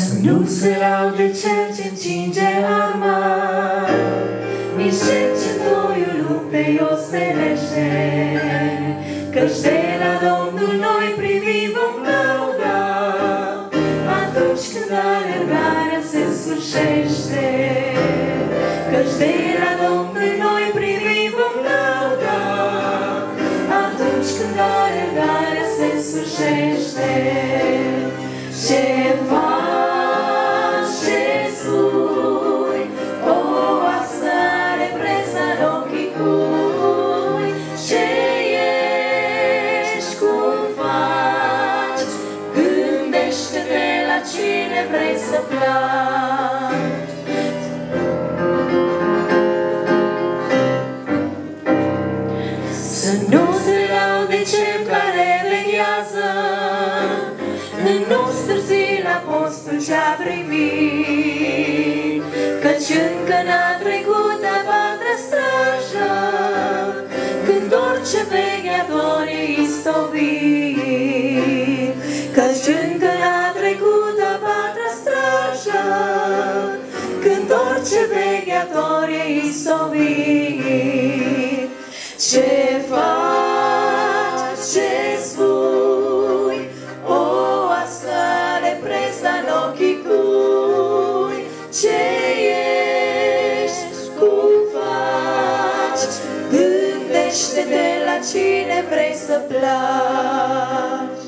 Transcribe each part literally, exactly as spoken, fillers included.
Să nu se laude cel ce încinge arma, nici cel ce toiul luptei ostenește, căci de la Domnul noi privim vom cauda, atunci când alergarea se sfârșește. Căci de la Domnul noi privim vom cauda, atunci când alergarea se sfârșește. Ce faci, ce spui, o asta are presa în ochii cui, ce ești, cum faci, gândește-te la cine vrei să pleci. Să nu se laude cel care veghează, nu stârzi la postul ce-a primit, căci încă n-a trecut a patra strajă, când orice vegheator e istovit. Căci încă n-a trecut a patra strajă, când orice vegheator e istovit. Ce faci, ce spui, o ascare presa în ochii cui, ce ești, cum faci, gândește-te la cine vrei să placi.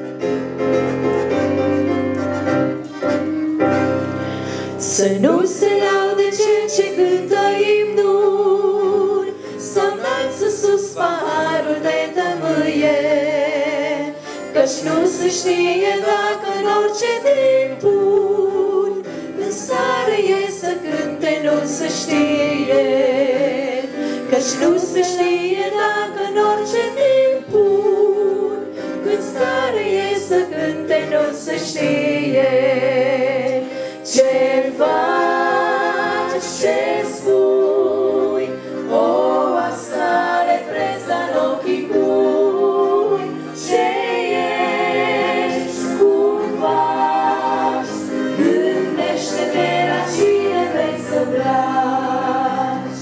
Să nu se laude cel ce cântă imnul, să înalță sus paharul de tămâie, căci nu se știe dacă în orice timpuri în stare e să cânte, nu se știe. Căci nu se știe dacă în orice timpuri în stare e să cânte, nu se știe. Ce faci, ce spui, o asta are presa în ochii cui, ce ești, cum faci, gândește-te la cine vrei să placi.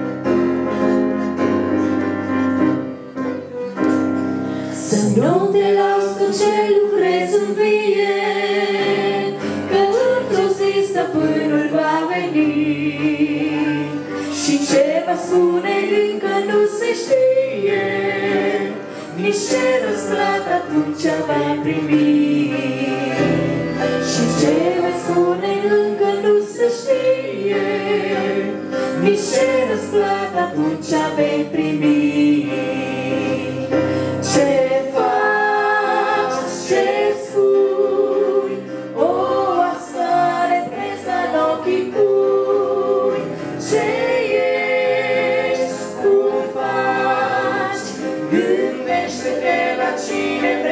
Să nu te lauzi cu ce lucrezi în vie, că într-o zi stăpânul va veni și ce va spune încă nu se știe, nici ce răsplată atunci va primi. Și ce va spune încă nu se știe, nici ce răsplată atunci vei primi. Ce faci, ce spui, o asta are presa în ochii cui, ce ești, cum faci, gândește-te la cine